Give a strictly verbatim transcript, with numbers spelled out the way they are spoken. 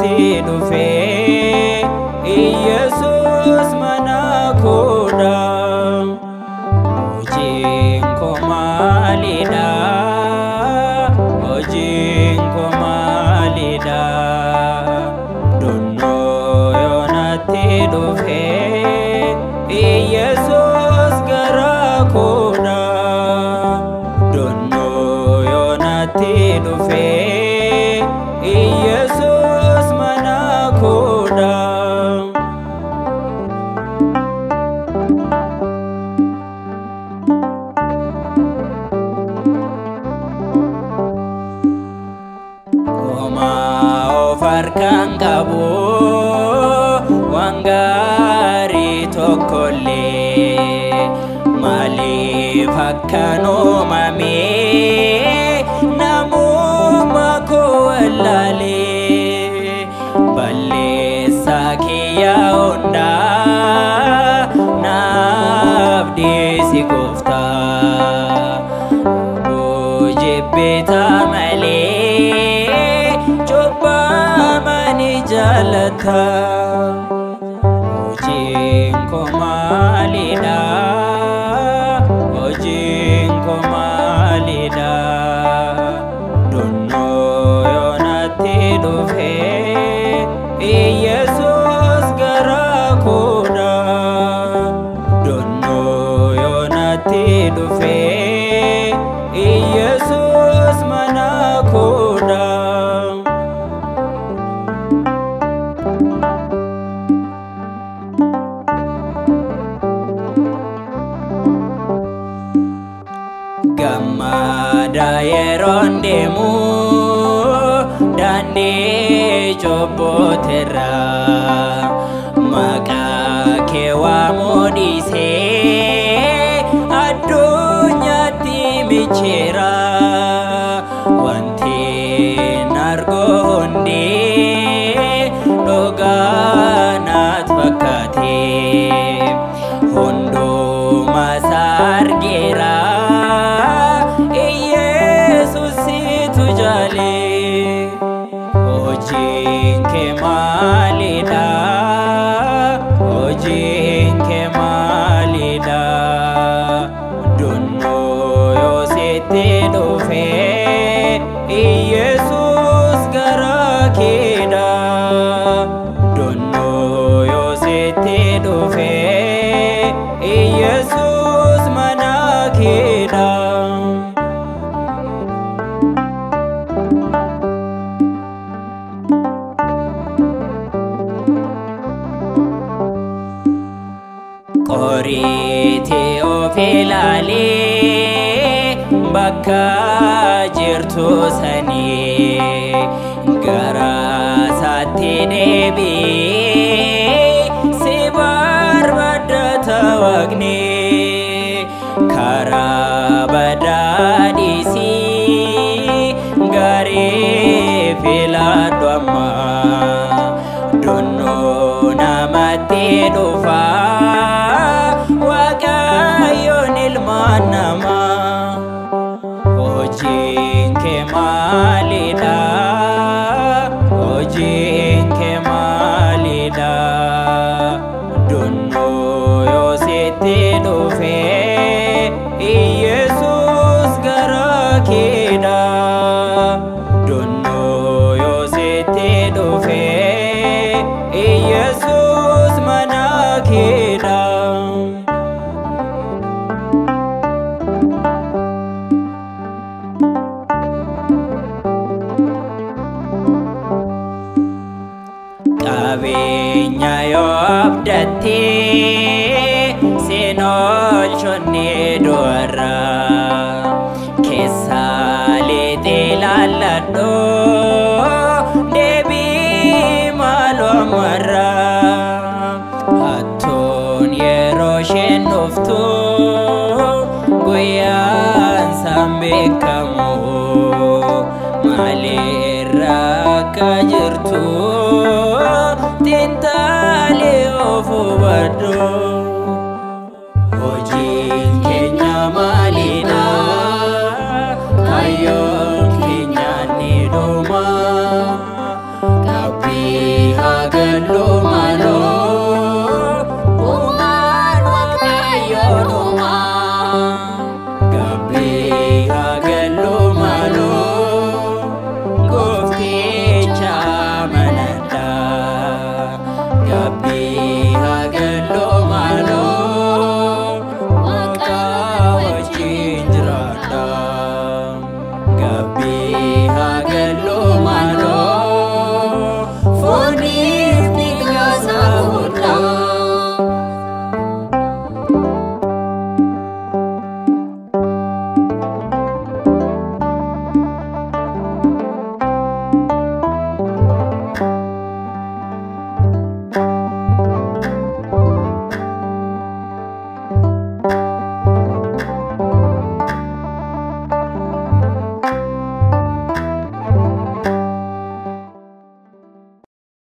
yoonatti dhufe Yesus mana koodha hojiin koo maalidha hojiin koo maalidha donnoo yoonatti dhufe Yesus gara koodha donnoo yoonatti dhufe Yesus mana koodha Farkan qabu waan gaarii tokkollee maaliif akkan uumame namuma koo wallaalee balleessaa kiyyaa hundaa naaf dhiisi gooftaa hojjebbeetaa malee jalata hojiin koo maalidha hojiin koo maalidha donnoo yoonatti dhufe Yesus gara koodha donnoo yoonatti dhufe Yesus mana koodha Gammada yeroon deemu daandii cobbooterra maqaa kee waamuu dhiisee addunyaatti micheera wanti nargoo hundi dhugaa naat fakkaate hunduma isaa argeera hojiin kee maalidha hojiin kee maalidha donnoo yoositti dhufe Yesus gara keedha donnoo yoositti dhufe Yesus mana keedha Qorite of ilaalee bakka jirtu sanii gara isaatti deebi'ee si barbaadata waaqni karaa badaa dhiisii gaarii filadhu amma donnoo namatti dhufa nama hojiin kee maalidha hojiin kee maalidha donnoo yoositti dhufe Yesus gara keedha donnoo yoositti dhufe Yesus mana keedha qabeenya yoo abdattee siin oolchonni du'arra keessaa leexee laalladhu deebii maaloo ammarra hattuun yeroo isheen dhuftu guyyaan isaan beekamu maalirra akka jirtu tintaalee of hubadhu hojiin keenya